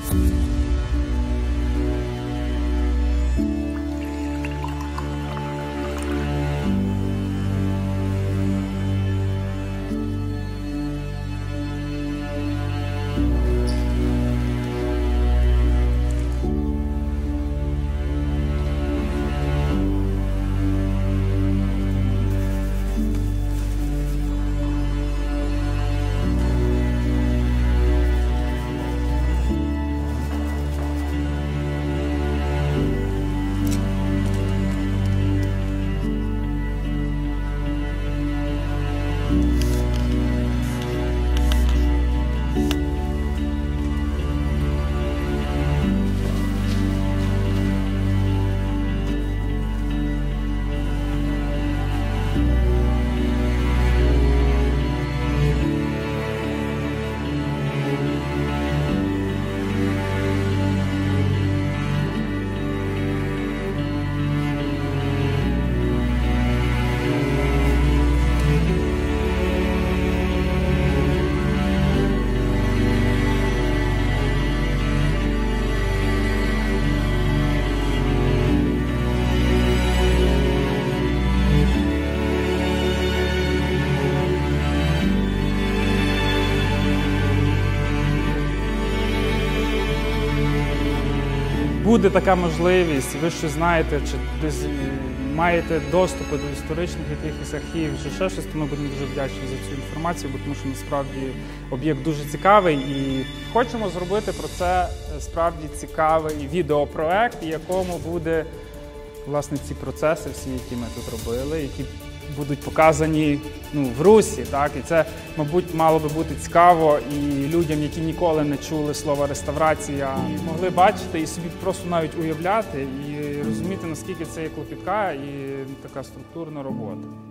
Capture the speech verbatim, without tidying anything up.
Буде така можливість, ви щось знаєте, чи десь маєте доступи до історичних якихось архівів, чи ще щось, то ми будемо дуже вдячні за цю інформацію, бо тому що насправді об'єкт дуже цікавий і хочемо зробити про це справді цікавий відеопроект, в якому буде, власне, ці процеси всі, які ми тут робили, які будуть показані ну, в Русі. Так? І це, мабуть, мало би бути цікаво і людям, які ніколи не чули слова реставрація, могли бачити і собі просто навіть уявляти і розуміти, наскільки це є клопітка і така структурна робота.